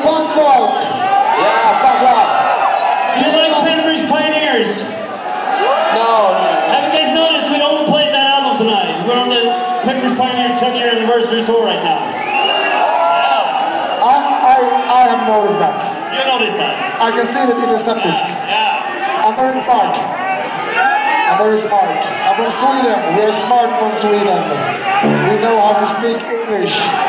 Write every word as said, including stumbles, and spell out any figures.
punk rock. Yeah, punk rock. You like Penbridge Pioneers? No. Have you guys noticed we only played that album tonight? We're on the Penbridge Pioneer ten year anniversary tour right now. Yeah. I, I, I have noticed that. You noticed that? I can see it in the set list. Yeah. yeah. I'm very smart. I'm very smart. I'm from Sweden. We are smart from Sweden. We know how to speak English.